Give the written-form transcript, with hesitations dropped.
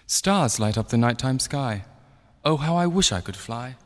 Stars light up the nighttime sky. Oh, how I wish I could fly.